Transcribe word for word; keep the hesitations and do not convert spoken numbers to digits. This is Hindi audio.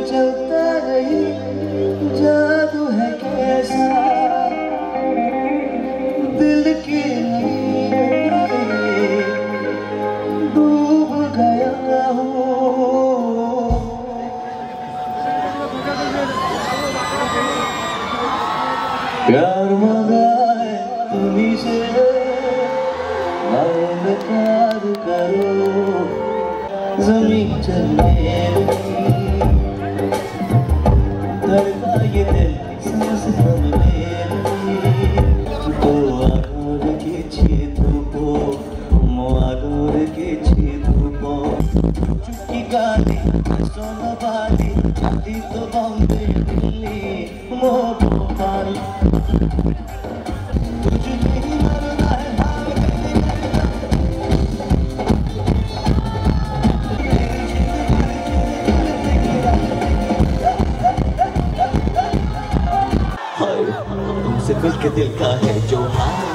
चलता रही, जादू है कैसा दिल की डूब गया हूँ। प्यार मांगा है तुम्हीं से, मांग प्यार करो। ज़मीन चलने लगी, धड़का ये दिल सांस थमने लगी। तो आलोर के छेदों मो आलोर के छेदों चुटकी गाली सोना बाली आधी तो बॉम्बे दिल्ली मोह भोपाल। तुझ नहीं मरना है भाग तुमसे खुल के दिल का है जो हाल।